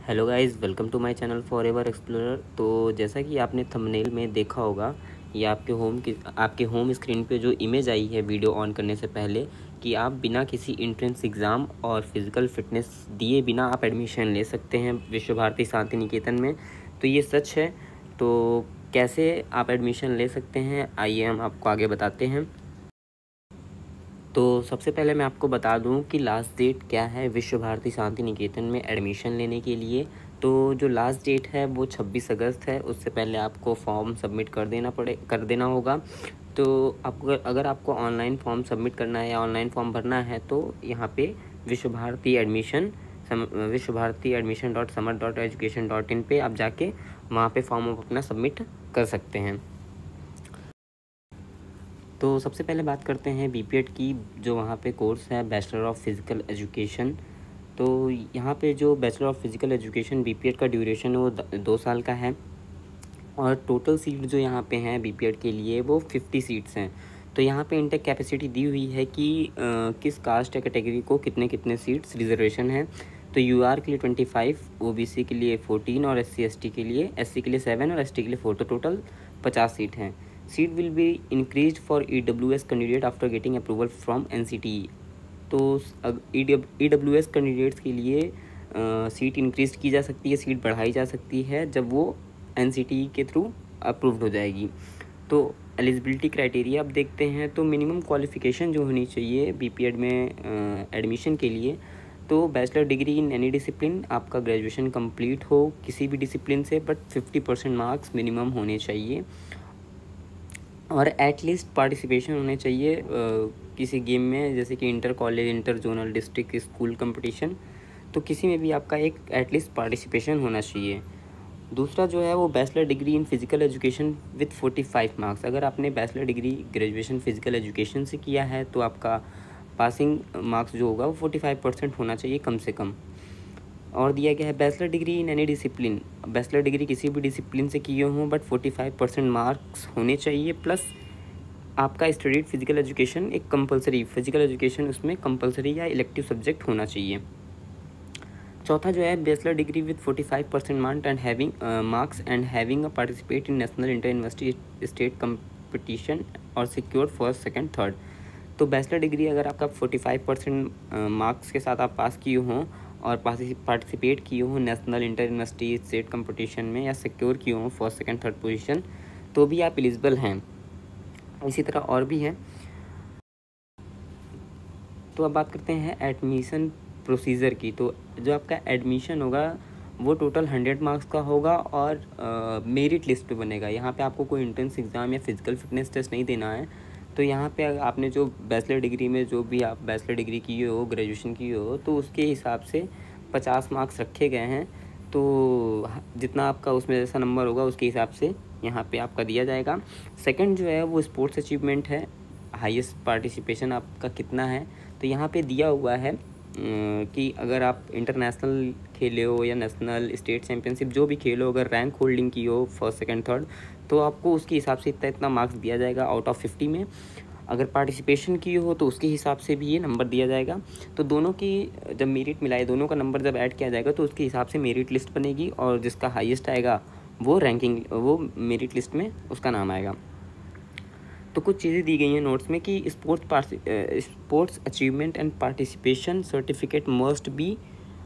Hello guys, welcome to my channel forever explorer. तो जैसा कि आपने थंबनेल में देखा होगा, ये आपके होम स्क्रीन पे जो इमेज आई है वीडियो ऑन करने से पहले कि आप बिना किसी एंट्रेंस एग्ज़ाम और फिज़िकल फिटनेस दिए बिना आप एडमिशन ले सकते हैं विश्व भारती शांति निकेतन में। तो ये सच है। तो कैसे आप एडमिशन ले सकते हैं, आइए हम आपको आगे बताते हैं। तो सबसे पहले मैं आपको बता दूं कि लास्ट डेट क्या है विश्व भारती शांति निकेतन में एडमिशन लेने के लिए। तो जो लास्ट डेट है वो 26 अगस्त है। उससे पहले आपको फॉर्म सबमिट कर देना होगा। तो आपको अगर आपको ऑनलाइन फॉर्म सबमिट करना है या ऑनलाइन फॉर्म भरना है तो यहाँ पे विश्व भारती admission.samar.education.in पे आप जाके वहाँ पे फॉर्म अपना सबमिट कर सकते हैं। तो सबसे पहले बात करते हैं बीपीएड की। जो वहाँ पे कोर्स है बैचलर ऑफ फिज़िकल एजुकेशन। तो यहाँ पे जो bachelor of physical education BPEd का ड्यूरेशन है वो 2 साल का है। और टोटल सीट जो यहाँ पे हैं बीपीएड के लिए वो 50 सीट्स हैं। तो यहाँ पे इंटेक कैपेसिटी दी हुई है कि किस कास्ट या कैटेगरी को कितने कितने सीट्स रिजर्वेशन है। तो यूआर के लिए 25, ओबीसी के लिए 14 और एससी के लिए 7 और एसटी के लिए 4। तो टोटल 50 सीट हैं। Seat will be increase for EWS candidate after getting approval from NCTE. तो ईडब्ल्यूएस कैंडिडेट्स के लिए सीट इंक्रीज की जा सकती है, सीट बढ़ाई जा सकती है जब वो एनसीटीई के थ्रू अप्रूव्ड हो जाएगी। तो एलिजिबिलिटी क्राइटेरिया अब देखते हैं। तो मिनिमम क्वालिफ़िकेशन जो होनी चाहिए बीपीएड में एडमिशन के लिए, तो bachelor degree in any discipline, आपका ग्रेजुएशन कंप्लीट हो किसी भी डिसिप्लिन से, बट 50% मार्क्स मिनिमम होने चाहिए। और एटलीस्ट पार्टिसिपेशन होने चाहिए किसी गेम में, जैसे कि inter college, inter zonal, district, school competition. तो किसी में भी आपका एक एटलीस्ट पार्टिसिपेशन होना चाहिए। दूसरा जो है वो bachelor degree in physical education with 45 marks. अगर आपने bachelor degree graduation physical education से किया है तो आपका पासिंग मार्क्स जो होगा वो 45% होना चाहिए कम से कम। और दिया गया है bachelor degree in any discipline. Bachelor degree किसी भी डिसिप्लिन से किए हों बट 45% मार्क्स होने चाहिए, प्लस आपका स्टडीड फिज़िकल एजुकेशन एक कंपलसरी फिज़िकल एजुकेशन उसमें कंपलसरी या इलेक्टिव सब्जेक्ट होना चाहिए। चौथा जो है bachelor degree with 45% marks and having participate in national inter university state competition और सिक्योर फर्स्ट सेकंड थर्ड। तो बैचलर डिग्री अगर आपका 45% मार्क्स के साथ आप पास किए हों और पार्टिसिपेट किए हों national inter university state competition में या सिक्योर किए हों फर्स्ट सेकंड थर्ड पोजीशन, तो भी आप एलिजिबल हैं। इसी तरह और भी हैं। तो अब बात करते हैं एडमिशन प्रोसीजर की। तो जो आपका एडमिशन होगा वो टोटल 100 मार्क्स का होगा और मेरिट लिस्ट पे बनेगा। यहाँ पे आपको कोई एंट्रेंस एग्ज़ाम या फिज़िकल फिटनेस टेस्ट नहीं देना है। तो यहाँ पे आपने जो बैचलर डिग्री में जो भी आप बैचलर डिग्री की हो, ग्रेजुएशन की हो, तो उसके हिसाब से 50 मार्क्स रखे गए हैं। तो जितना आपका उसमें जैसा नंबर होगा उसके हिसाब से यहाँ पे आपका दिया जाएगा। सेकंड जो है वो स्पोर्ट्स अचीवमेंट है, हाईएस्ट पार्टिसिपेशन आपका कितना है। तो यहाँ पे दिया हुआ है कि अगर आप इंटरनेशनल खेले हो या नेशनल स्टेट चैम्पियनशिप जो भी खेलो, अगर रैंक होल्डिंग की हो फर्स्ट सेकंड थर्ड, तो आपको उसके हिसाब से इतना मार्क्स दिया जाएगा आउट ऑफ 50 में। अगर पार्टिसिपेशन की हो तो उसके हिसाब से भी ये नंबर दिया जाएगा। तो दोनों की जब मेरिट मिलाए, दोनों का नंबर जब ऐड किया जाएगा तो उसके हिसाब से मेरिट लिस्ट बनेगी और जिसका हाईएस्ट आएगा वो मेरिट लिस्ट में उसका नाम आएगा। तो कुछ चीज़ें दी गई हैं नोट्स में कि sports achievement and participation certificate must be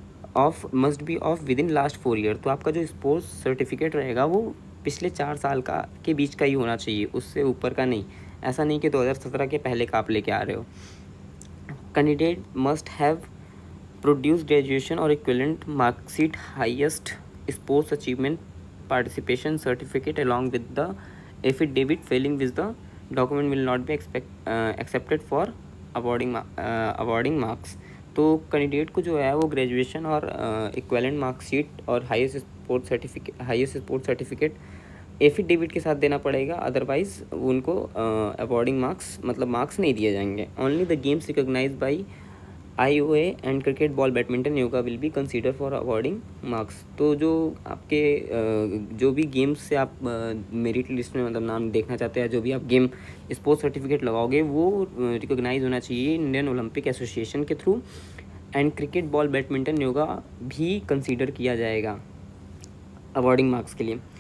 of within last 4 year. तो आपका जो स्पोर्ट्स सर्टिफिकेट रहेगा वो पिछले 4 साल का के बीच का ही होना चाहिए, उससे ऊपर का नहीं। ऐसा नहीं कि 2017 के पहले का आप लेके आ रहे हो। Candidate must have produce graduation और equivalent marksheet, highest sports achievement participation certificate along with the affidavit failing with the document will not be accepted for awarding marks. तो कैंडिडेट को जो है वो ग्रेजुएशन और इक्विवेलेंट मार्कशीट और highest sport certificate affidavit के साथ देना पड़ेगा, अदरवाइज उनको अवॉर्डिंग मार्क्स मतलब मार्क्स नहीं दिए जाएंगे। Only the games recognised by IOA and cricket, ball, badminton, yoga will be consider for awarding marks. तो जो आपके जो भी गेम्स से आप मेरिट लिस्ट में मतलब नाम देखना चाहते हैं, जो भी आप गेम स्पोर्ट्स सर्टिफिकेट लगाओगे वो रिकॉग्नाइज होना चाहिए इंडियन ओलंपिक एसोसिएशन के थ्रू। And cricket, ball, badminton, yoga भी कंसीडर किया जाएगा अवॉर्डिंग मार्क्स के लिए।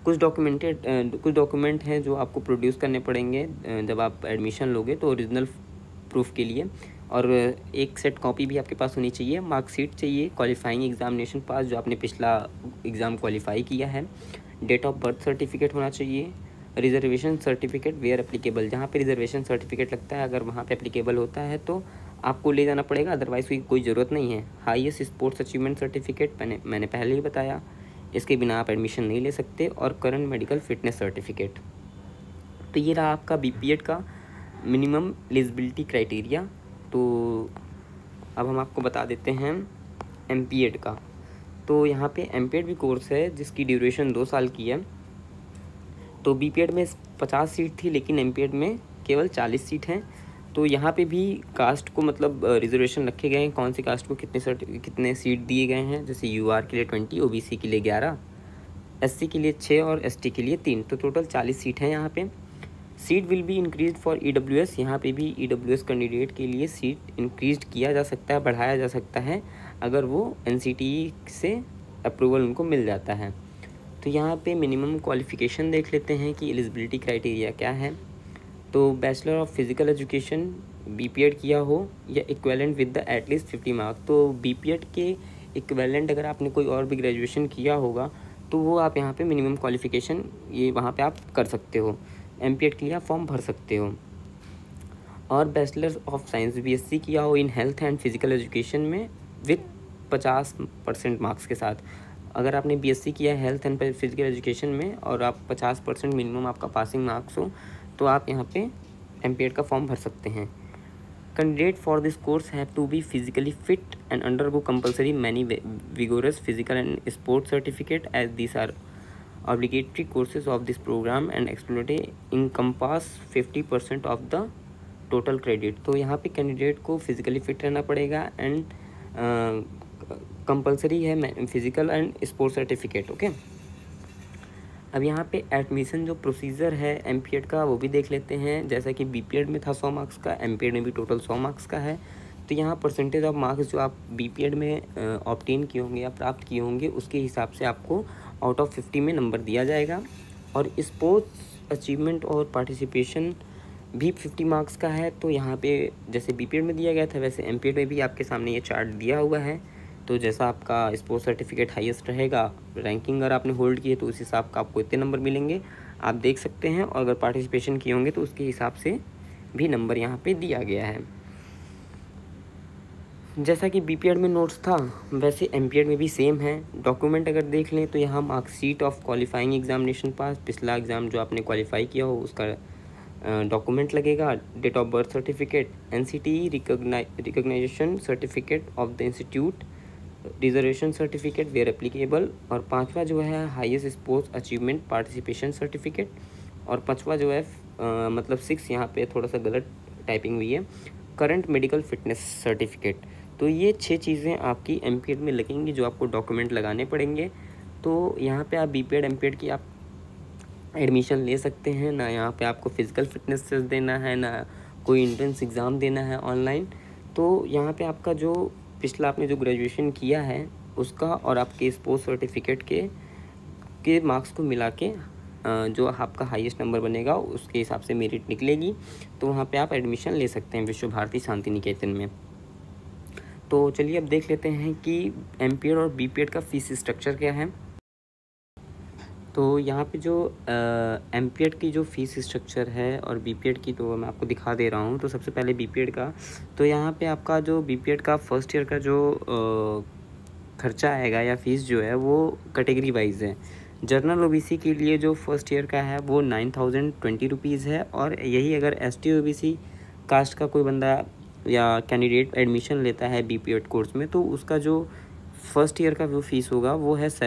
कुछ डॉक्यूमेंट हैं जो आपको प्रोड्यूस करने पड़ेंगे जब आप एडमिशन लोगे, तो ओरिजिनल प्रूफ के लिए, और एक सेट कॉपी भी आपके पास होनी चाहिए। मार्कशीट चाहिए, क्वालिफाइंग एग्जामिनेशन पास जो आपने पिछला एग्ज़ाम क्वालिफाई किया है, डेट ऑफ बर्थ सर्टिफिकेट होना चाहिए, रिजर्वेशन सर्टिफिकेट वेयर एप्लीकेबल, जहाँ पे रिजर्वेशन सर्टिफिकेट लगता है अगर वहाँ पे एप्लीकेबल होता है तो आपको ले जाना पड़ेगा, अदरवाइज़ कोई ज़रूरत नहीं है। हाईएस्ट स्पोर्ट्स अचीवमेंट सर्टिफिकेट मैंने पहले ही बताया, इसके बिना आप एडमिशन नहीं ले सकते, और करंट मेडिकल फिटनेस सर्टिफिकेट। तो ये रहा आपका बीपीएड का मिनिमम एलिजिबिलिटी क्राइटेरिया। तो अब हम आपको बता देते हैं एमपीएड का। तो यहाँ पे एमपीएड भी कोर्स है जिसकी ड्यूरेशन 2 साल की है। तो बीपीएड में 50 सीट थी, लेकिन एमपीएड में केवल 40 सीट हैं। तो यहाँ पे भी कास्ट को मतलब रिजर्वेशन रखे गए हैं, कौन सी कास्ट को कितने सीट दिए गए हैं। जैसे यूआर के लिए 20, ओबीसी के लिए 11, एससी के लिए 6 और एसटी के लिए 3, तो टोटल 40 सीट हैं यहाँ पे। Seat will be increase for EWS, यहाँ पे भी ईडब्ल्यूएस कैंडिडेट के लिए सीट इंक्रीज किया जा सकता है, बढ़ाया जा सकता है, अगर वो एनसीटीई से अप्रूवल उनको मिल जाता है। तो यहाँ पे मिनिमम क्वालिफ़िकेशन देख लेते हैं कि एलिजिबिलिटी क्राइटेरिया क्या है। तो bachelor of physical education BPEd किया हो या equivalent with the at least 50 marks. तो बीपीएड के इक्विवेलेंट अगर आपने कोई और भी ग्रेजुएशन किया होगा तो वो आप यहाँ पे मिनिमम क्वालिफ़िकेशन ये वहाँ पे आप कर सकते हो, एमपीएड के लिए आप फॉर्म भर सकते हो। और बैचलर ऑफ साइंस बीएससी किया हो in health and physical education में विथ 50% मार्क्स के साथ। अगर आपने बीएससी किया है हेल्थ एंड फिज़िकल एजुकेशन में और आप 50% मिनिमम आपका पासिंग मार्क्स हो तो आप यहाँ पे एमपीएड का फॉर्म भर सकते हैं। Candidate for this course have to be physically fit and undergo compulsory many vigorous physical and sports certificate as this are obligatory courses of this program and exclusively encompass 50% of the total credit। तो यहाँ पे candidate को physically fit रहना पड़ेगा and compulsory है physical and sports certificate. Okay, अब यहाँ पे एडमिशन जो प्रोसीजर है एमपीएड का वो भी देख लेते हैं। जैसा कि बीपीएड में था 100 मार्क्स का, एमपीएड में भी टोटल 100 मार्क्स का है। तो यहाँ परसेंटेज ऑफ मार्क्स जो आप बीपीएड में ऑब्टेन किए होंगे या प्राप्त किए होंगे उसके हिसाब से आपको आउट ऑफ 50 में नंबर दिया जाएगा। और स्पोर्ट्स अचीवमेंट और पार्टिसिपेशन भी 50 मार्क्स का है। तो यहाँ पे जैसे बीपीएड में दिया गया था वैसे एमपीएड में भी आपके सामने ये चार्ट दिया हुआ है। तो जैसा आपका स्पोर्ट्स सर्टिफिकेट हाईएस्ट रहेगा, रैंकिंग अगर आपने होल्ड की है तो उस हिसाब का आपको इतने नंबर मिलेंगे, आप देख सकते हैं। और अगर पार्टिसिपेशन किए होंगे तो उसके हिसाब से भी नंबर यहाँ पे दिया गया है। जैसा कि बीपीएड में नोट्स था वैसे एमपीएड में भी सेम है। डॉक्यूमेंट अगर देख लें तो यहाँ marksheet of qualifying examination pass, पिछला एग्ज़ाम जो आपने क्वालिफाई किया हो उसका डॉक्यूमेंट लगेगा, date of birth certificate, NCTE recognition certificate of the institute, reservation certificate where applicable, और 5वां जो है highest sports achievement participation certificate, और 5वां जो है मतलब 6 यहाँ पे थोड़ा सा गलत टाइपिंग हुई है, करंट मेडिकल फिटनेस सर्टिफिकेट। तो ये 6 चीज़ें आपकी एमपीएड में लगेंगी जो आपको डॉक्यूमेंट लगाने पड़ेंगे। तो यहाँ पे आप बीपीएड एमपीएड की आप एडमिशन ले सकते हैं ना, यहाँ पे आपको फिज़िकल फिटनेस टेस्ट देना है ना कोई एंट्रेंस एग्ज़ाम देना है ऑनलाइन। तो यहाँ पे आपका जो पिछला आपने जो ग्रेजुएशन किया है उसका और आपके स्पोर्ट्स सर्टिफिकेट के मार्क्स को मिला के जो आपका हाईएस्ट नंबर बनेगा उसके हिसाब से मेरिट निकलेगी। तो वहाँ पे आप एडमिशन ले सकते हैं विश्व भारती शांति निकेतन में। तो चलिए अब देख लेते हैं कि एमपीएड और बीपीएड का फीस स्ट्रक्चर क्या है। तो यहाँ पे जो एमपीएड की जो फ़ीस स्ट्रक्चर है और बीपीएड की तो मैं आपको दिखा दे रहा हूँ। तो सबसे पहले बीपीएड का, तो यहाँ पे आपका जो बीपीएड का फर्स्ट ईयर का जो खर्चा आएगा या फ़ीस जो है वो कैटेगरी वाइज है। जनरल ओबीसी के लिए जो फर्स्ट ईयर का है वो 9020 रुपीज़ है, और यही अगर एसटी ओबीसी कास्ट का कोई बंदा या कैंडिडेट एडमिशन लेता है बीपीएड कोर्स में तो उसका जो फर्स्ट ईयर का जो फीस होगा वो है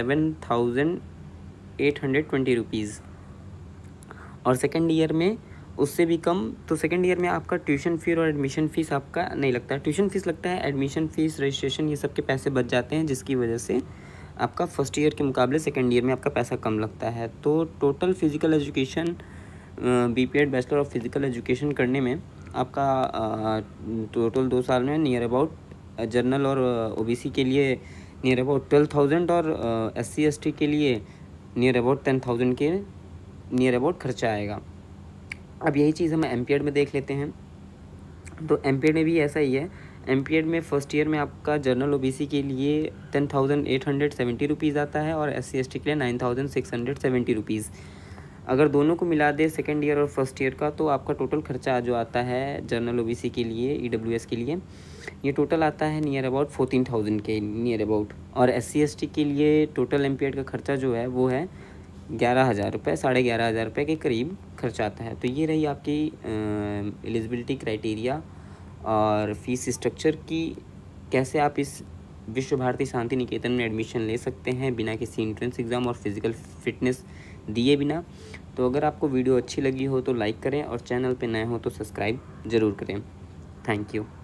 7820 रुपीज़, और सेकेंड ईयर में उससे भी कम। तो सेकेंड ईयर में आपका ट्यूशन फ़ी और एडमिशन फ़ीस आपका नहीं लगता है, ट्यूशन फ़ीस लगता है, एडमिशन फ़ीस रजिस्ट्रेशन ये सब के पैसे बच जाते हैं, जिसकी वजह से आपका फर्स्ट ईयर के मुकाबले सेकेंड ईयर में आपका पैसा कम लगता है। तो total physical education BPEd bachelor of physical education करने में आपका टोटल 2 साल में नियर अबाउट जनरल और ओबीसी के लिए नियर अबाउट 12,000 और SC ST के लिए नियर अबाउट 10,000 के नियर अबाउट खर्चा आएगा। अब यही चीज़ हम एमपीएड में देख लेते हैं। तो एमपीएड में भी ऐसा ही है। एमपीएड में फर्स्ट ईयर में आपका जनरल ओबीसी के लिए 10,870 रुपीज़ आता है और SC ST के लिए 9,670 रुपीज़। अगर दोनों को मिला दे सेकेंड ईयर और फर्स्ट ईयर का, तो आपका टोटल खर्चा जो आता है जनरल ओबीसी के लिए EWS के लिए, ये टोटल आता है नियर अबाउट 14,000 के नियर अबाउट। और SC ST के लिए टोटल एमपीएड का खर्चा जो है वो है 11,000 रुपये, 11,500 रुपये के करीब खर्चा आता है। तो ये रही आपकी एलिजिबिलिटी क्राइटेरिया और फीस स्ट्रक्चर की, कैसे आप इस विश्व भारती शांति निकेतन में एडमिशन ले सकते हैं बिना किसी एंट्रेंस एग्ज़ाम और फिज़िकल फिटनेस दिए बिना। तो अगर आपको वीडियो अच्छी लगी हो तो लाइक करें और चैनल पे नए हो तो सब्सक्राइब ज़रूर करें। Thank you.